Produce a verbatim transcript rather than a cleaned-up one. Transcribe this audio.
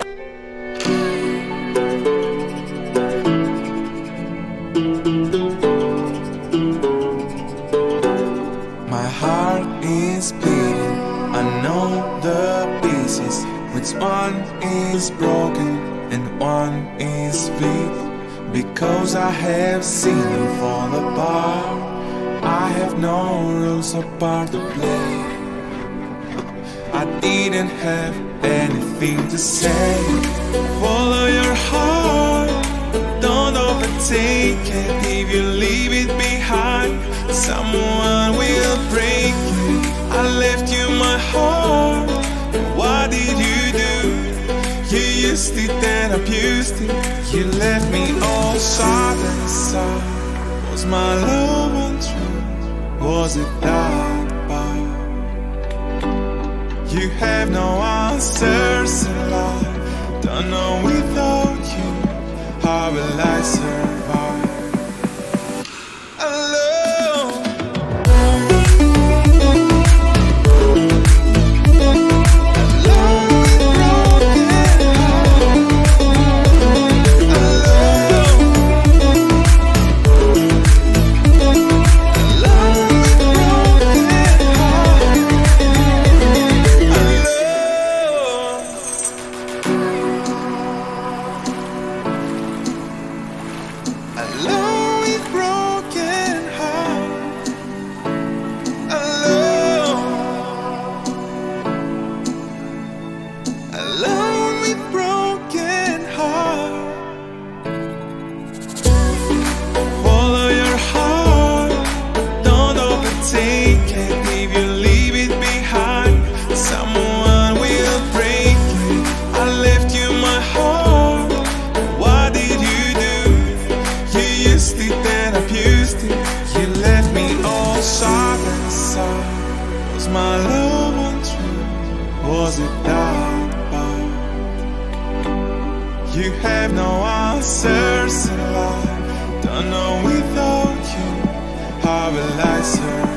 My heart is beating, I know the pieces. Which one is broken and one is split? Because I have seen them fall apart. I have no rules or part to play. I didn't have anything to say. Follow your heart, don't overtake it. If you leave it behind, someone will break you. I left you my heart, what did you do? You used it and abused it. You left me all sad and sad. Was my love untrue? Was it that bad? You have no answers in life. Don't know without you, how will I survive? Alone. My love untrue, was it that bad? You have no answers in life. Don't know without you, how will I survive?